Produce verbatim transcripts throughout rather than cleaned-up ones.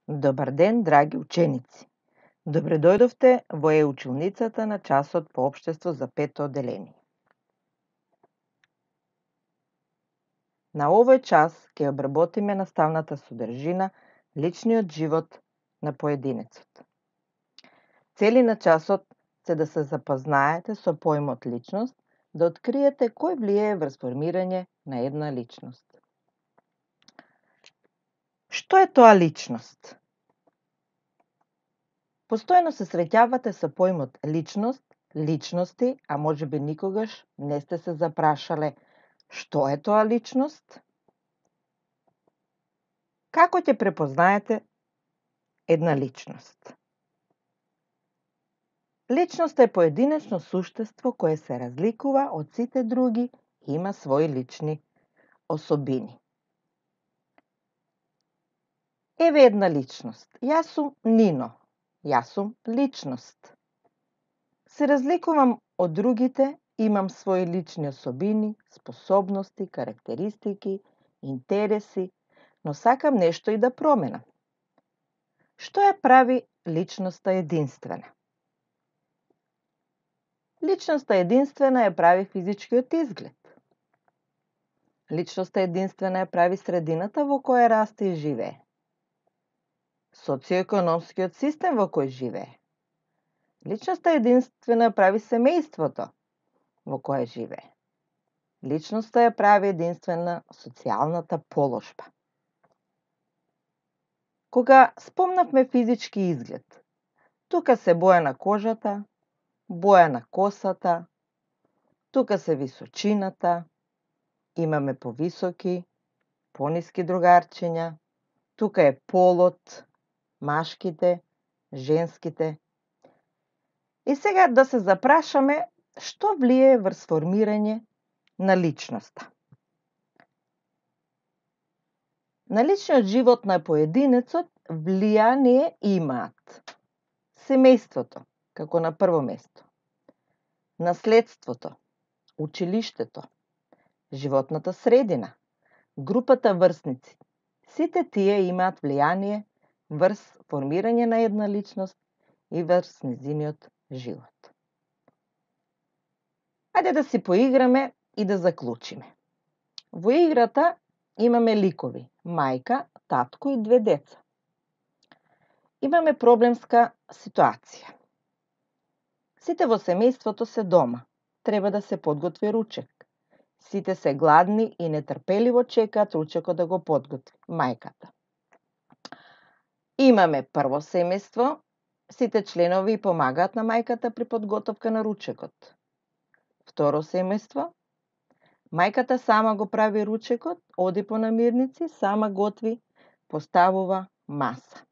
Добар ден, драги ученици! Добре дојдовте во е-училницата на часот по општество за пето одделение. На овој час ќе обработиме наставната содржина личниот живот на поединецот. Цели на часот се да се запознаете со поимот личност, да откриете кој влијае врз формирање на една личност. Што е тоа личност? Постојано се среќавате со поимот личност, личности, а можеби никогаш не сте се запрашале што е тоа личност? Како ќе препознаете една личност? Личност е поединечно суштество кое се разликува од сите други и има свои лични особини. Еве една личност. Јас сум Нино. Јас сум личност. Се разликувам од другите, имам свои лични особини, способности, карактеристики, интереси, но сакам нешто и да променам. Што ја прави личноста единствена? Личноста единствена ја прави физичкиот изглед. Личноста единствена ја прави средината во која расте и живее. Социоекономскиот систем во кој живее. Личноста единствена прави семејството во кое живее. Личноста ја прави единствена социјалната положба. Кога спомнавме физички изглед, тука се боја на кожата, боја на косата, тука се височината, имаме повисоки, пониски другарчиња, тука е полот, машките, женските. И сега да се запрашаме што влијае врз формирање на личноста. На личниот живот на поединецот влијание имаат семејството, како на прво место, наследството, училиштето, животната средина, групата врсници. Сите тие имаат влијание врз формирање на една личност и врз нејзиниот живот. Ајде да си поиграме и да заклучиме. Во играта имаме ликови: мајка, татко и две деца. Имаме проблемска ситуација. Сите во семејството се дома. Треба да се подготви ручек. Сите се гладни и нетрпеливо чекаат ручекот да го подготви мајката. Имаме прво семејство. Сите членови помагаат на мајката при подготовка на ручекот. Второ семејство. Мајката сама го прави ручекот, оди по намирници, сама готви, поставува маса.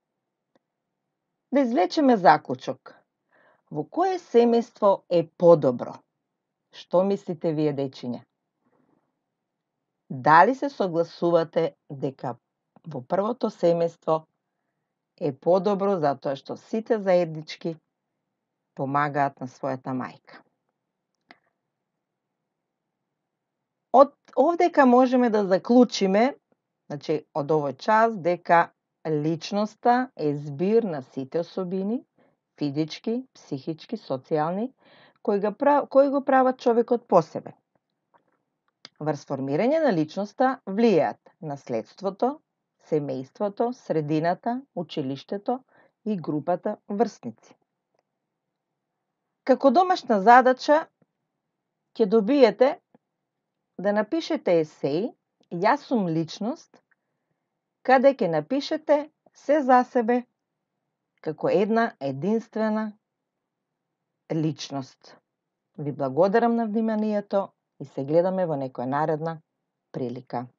Да извлечеме заклучок. Во кое семејство е подобро? Што мислите вие, дечиња? Дали се согласувате дека во првото семејство е подобро затоа што сите заеднички помагаат на својата мајка? Од овдека можеме да заклучиме, значи од овој час, дека личноста е збир на сите особини, физички, психички, социјални, кои го, кои го прават човекот посебен. Врз формирање на личноста влијаат наследството, семејството, средината, училиштето и групата врсници. Како домашна задача ќе добиете да напишете есеј "Јас сум личност", каде ќе напишете се за себе како една единствена личност. Ви благодарам на вниманието и се гледаме во некоја наредна прилика.